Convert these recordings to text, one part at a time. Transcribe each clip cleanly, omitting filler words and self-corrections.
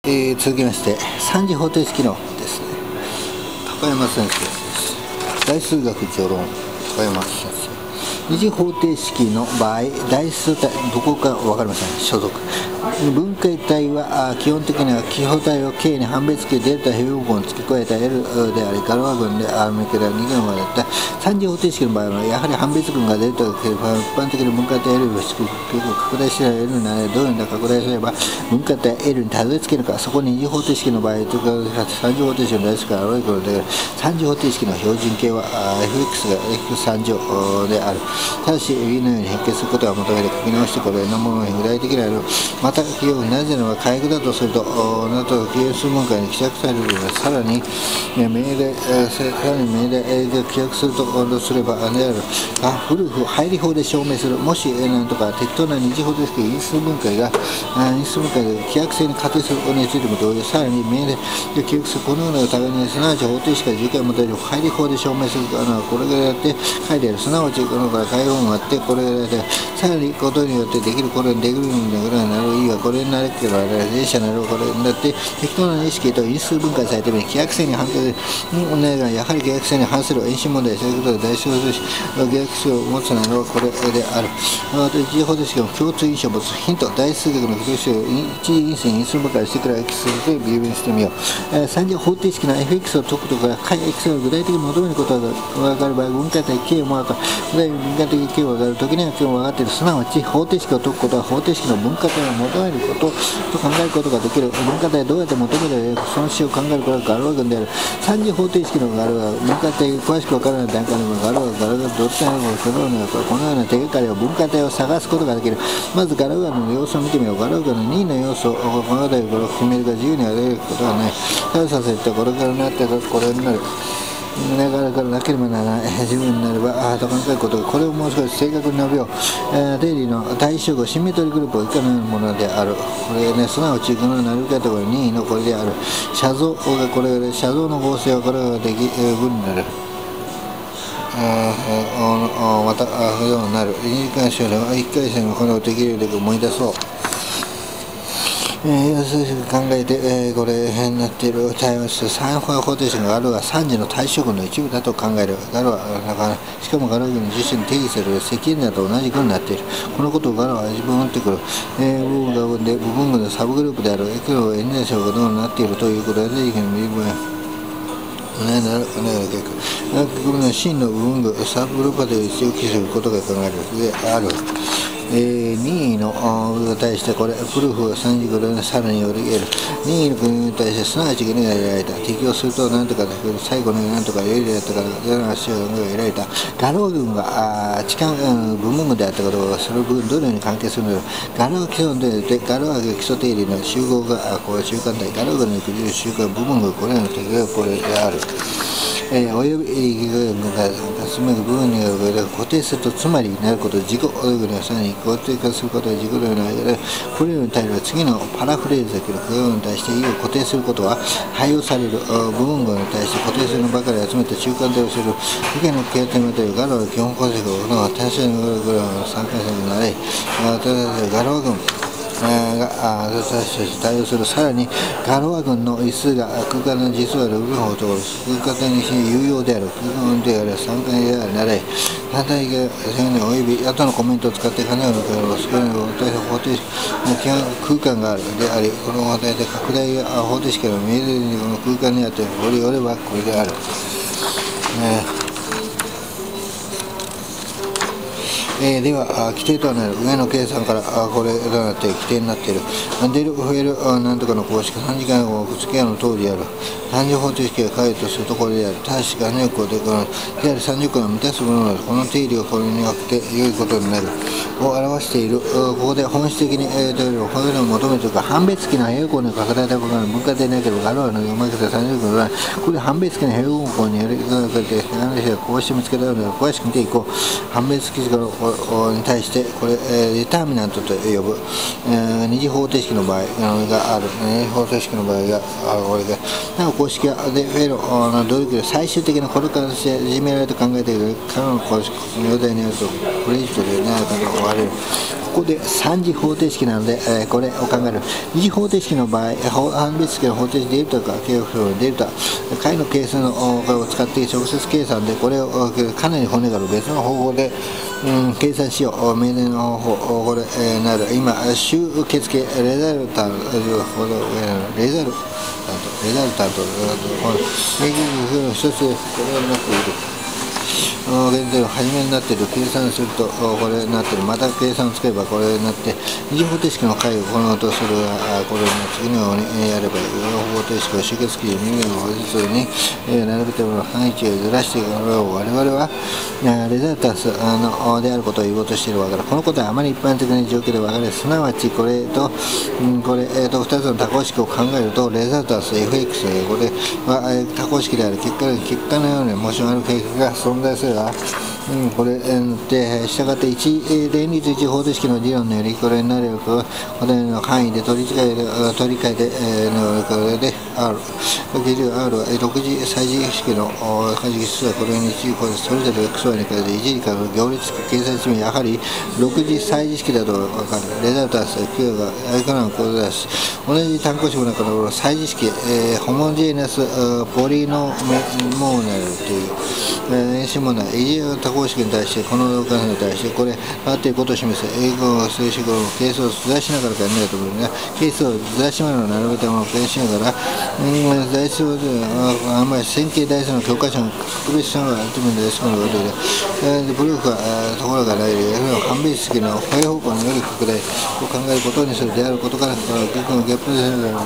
続きまして3次方程式のですね、高山先生です。大数学序論高山先生。二次方程式の場合、代数体どこか分かりません。所属分解体は基本的には基本体を K に判別系デルタ平方根を付け加えた L であり、ガロア群であるから2群まであった三次方程式の場合はやはり判別群がデルタが一般的に分解体 L を拡大したら L になれ、どういうのか拡大すれば分解体 L にたどり着けるか。そこに二次方程式の場合とか三次方程式の代数から現れるので、三次方程式の標準形は fx が x3 乗である。ただし B のように変形することが求めて書き直してこれのものに具体的なのまた記憶なぜならば回復だとするとなど記憶数分解に希釈されるので、さらに命令が希釈するとすればであるフルフ配理法で証明する。もしなんとか適当な二次方程式因数分解で希釈性に仮定することについても同様、さらに命令が希釈するこのような互いにすなわち方程式が重回もたれる配理法で証明するこれがやって書いてある。すなわちこのから解放があってこれがでさらにことによってできるこれにできるんだからなるいいわこれになるけど電車なるこれになって適当な意識と因数分解されてみる希釈性に反対がやはり希釈性に反する因子問題そういうことで大小数式希釈性を持つならばこれである。一次方程式の共通因子を持つヒント大数学の共通因子一次因数因数分解してから x で微分してみよう。三次方程式の fx を解くとか解 x を具体的に求めることが分かる場合分解体 k をもらった分解的 k を分かる時には k を分かっている。すなわち方程式を解くことは方程式の分解体を求めることと考えることができる。分解体をどうやって求めるその式を考えることがガロア群である。三次方程式のガロア分解体詳しく分からない段階でもガロアどっちなのかこのような手がかりを分解体を探すことができる。まずガロアの様子を見てみよう。ガロア群の2の要素をこの辺りから含めるが自由に上げることはない。たださせてこれからなってこれになる。だからなければならない自分になればと考えることこれをもう少し正確に述べよう。定理の対象語シンメトリグループは以下のようなものである。これねすなわちこのなるかところ2のこれである。写像がこれで写像の合成はこれができ分になる。また不要になる。2次関数の1回戦のこれをできるように思い出そう。要するに考えて、これになっている対応して三方程式がガロが3次の対象群の一部だと考える。ガロはしかもガロ群自身に定義される積円などと同じ群になっている。このことをガロは自分を打ってくる。部分が分で部分群のサブグループである。エクロは N でしょうがどうなっているということで定義の微分これの真の部分群サブグループで一応記することが考えるである。任意のに対してこれプルーフが3次これさらにより得る。任意の国に対してすなわち国が得られた。適用すると何とかだけど最後の何とかよりだったからゼロの足が得られた。ガロー群が置換部分群であったことがその部分どのように関係するのか。ガロー基本でガロー基礎定理の集合がこう習慣体ガロー群の集合部分群これらの適用がこれである。およびが進める部分に固定するとつまりなること自己およびのさらに固定化することは自己のようなこれらに対する次のパラフレーズだけどこれらに対して意を固定することは配用される部分群に対して固定するばかり集めた中間体をする意見の経典までガロは基本構成が単純なグラフの3回戦になりガロ群対応する。さらにガロア群の位数が空間の実は6分ほど空間に有用である空間である3回であるなら反対がおよび後のコメントを使って考えるから少ない方程式の基本空間があるでありこの話題で拡大方程式の見えるこの空間にあってこれよればこれである。では規定となる上の計算からこれとなって規定になっているデルフェルなんとかの公式3次元を付け合うの通りである。三次方程式が解とするところである。ただし3次項である30項を満たすものなのでこの定理をこれによって良いことになるを表している。ここで本質的にこれらを求めるというか判別機の平行に拡大したことが分解でなければガロアの読まれ方30項はこれ判別機の平行項にやりかけて話がこうして見つけたので詳しく見ていこう。判別機に対してこれデターミナントと呼ぶ二次方程式の場合がある。二次方程式の場合がこれでなお公式はフェロの努力で最終的なこれからして始められると考えている彼の公式の容体によるとクレジットでないかと思われる。ここで3次方程式なので、これを考える。2次方程式の場合、判別式の方程式デルタか計画表のデルタ解の係数のを使って直接計算で、これをかなり骨がある別の方法で計算しよう。命令の方法、これ、なる。今、集結系、レザルタント、一つ、これになっている。現在は初めになっている計算するとこれになっている。また計算をつければこれになって、二次方程式の解をこのとするこれの次のようにやればいい。方程式を集結式で人間の法律に並べても範囲値をずらしていくのを我々はレザルタンスであることを言おうとしているわけだ。このことはあまり一般的な状況で分かれ、すなわちこれと2つの多項式を考えるとレザルタンス fx これは多項式である。結果のようにモーションある計画が存在するが、これで従って連立一方程式の理論によりこれになるこの範囲で取り替えてこれで R は6次最次式の関数数はこれに1それぞれ XY に変えて一時間の行列計算してもやはり6次最次式だと分かる。レザルタンス Q が相変わらずことだし、同じ単項式の中の最次式ホモジェネスポリノモーナルという演習問題、異常多項式に対してこの関数に対してこれあっていることを示す英語を数式の係数をずらしながら考えると思うが、係数をずらしながら並べたものを計しながら代数をあんまり線形代数の教科書の特別なのが集めてですのことでプルーフはところがない判別式の平方向による拡大を考えることにするであることから、逆のギャップ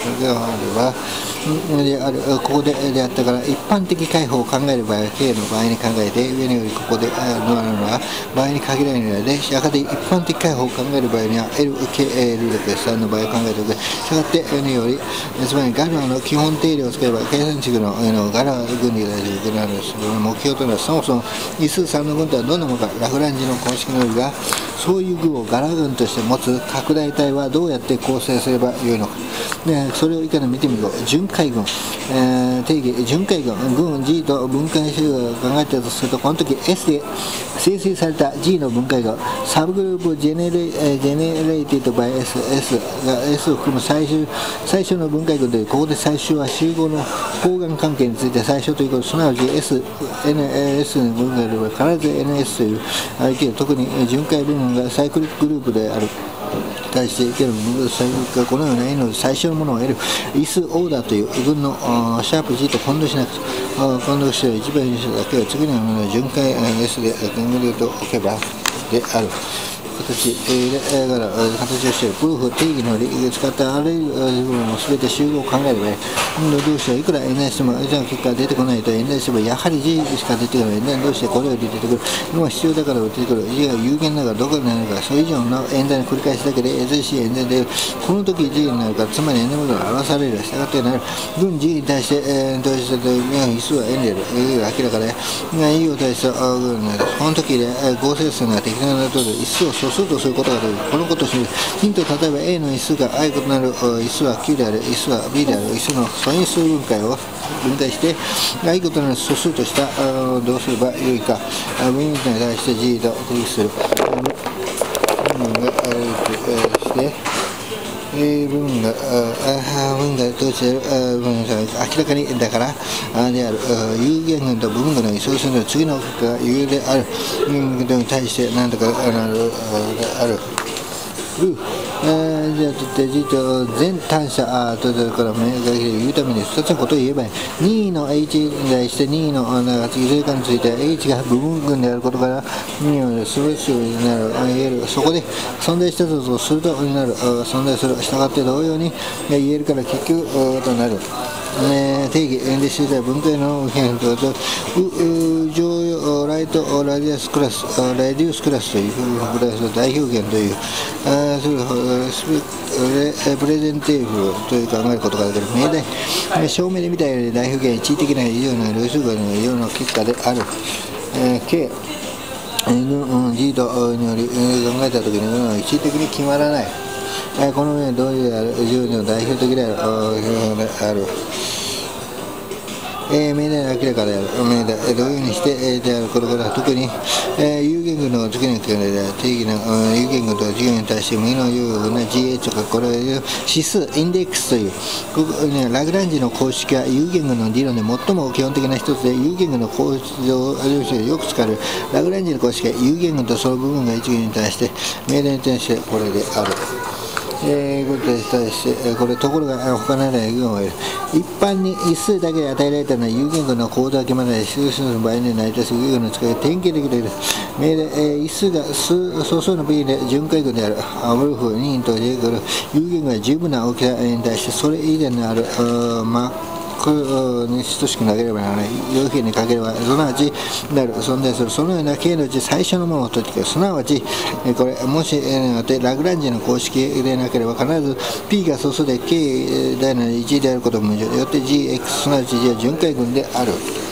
であるここであったから一般的解法を考える場合は K の場合に考えて上によりここでのは場合に限らないので、やがて一般的解法を考える場合には LKL3 の場合を考えておく。したがって上によりつまりガラの基本定理を使えば計算式のガラ群に対する目標というのはそもそも因数3の群とはどんなものか。ラフランジの公式のよりがそういう群をガラ群として持つ拡大体はどうやって構成すればよいのか。それを以下で見てみると、巡回群、定義巡回群 G と分解集を考えたとすると、この時 S で生成された G の分解群サブグループジェネレイティッドバイ S が S を含む最初の分解群で、ここで最初は集合の方眼関係について最初ということ、すなわち S の分解群は必ず NS という相手、特に巡回部分がサイクリックグループである対していけるこのような N の最初のものを得る因数オーダーという群のシャープ G と混同しなくて、混同して一番にしただけは次のような巡回 S で考えておけばである。形をしているプルーフ定義の使ったあらゆる部分を全て集合を考えればどうしていくら N しても以上の結果が出てこないと N してもやはり G しか出てこない。どうしてこれより出てくるのが必要だから出てくる。G が有限だからどこになるか、それ以上の演算の繰り返しだけで S 演算でこの時 G になるから、つまり N ものが表される。したがってなる分 G に対して因数は N である。明らかで E を対してこの時で合成数が適当なとおり因数を素数とすることができる。このことを知るヒント、例えば A の因数が I 異なる因数は Q である、因数は B である因数の素因数分解を分解して I 異なる素数としたどうすればよいか。分に対して G と定義する分がして分がどうして明らかにだからである。有限群と部分群のそうすると次の結果が有であるに対して何とかある。じゃあとGと全単者とだから言うために2つのことを言えばいい。2の H に対して2の次正化について H が部分群であることから2のスベスになる言える。そこで存在したとするとになる存在する。したがって同様に言えるから結局となる。定義で集大分解の変動と常用ライトラディウスクラスというクラスの大表現というプレゼンテーブという考えることができる。命題正面で見たように大表現一時的な異常な類数群の異常の結果である。K G とにより考えたときに一時的に決まらない。この上どういう異常の代表的である。 命題の明らかである。命題どういうふうにしてであることから、特に有限群の次の決めで定義の有限群と次元に対して右の有限群の GH とか、これを指数インデックスという、ここね、ラグランジュの公式は有限群の理論で最も基本的な一つで、有限群の構造をよく使われるラグランジュの公式は有限群とその部分が一元に対して命題に対してこれである。これに対してこれところが他の有限を得る。一般に一数だけで与えられたのは有限群の構造は決まらない。数数の場合に成り立つ有限群の使いが典型的である。命題一数が素数の部位で巡回群である。アムルフ2と有限群は十分な大きさに対してそれ以前のあるに等しくなければならない。要件にかければ、すなわちなる存在する。そのような形のうち最初のものを取ってくる。すなわち、これ、もし、ラグランジュの公式でなければ、必ず P が素数で K 大なり1であることも無常。よって GX、すなわち G は巡回群である。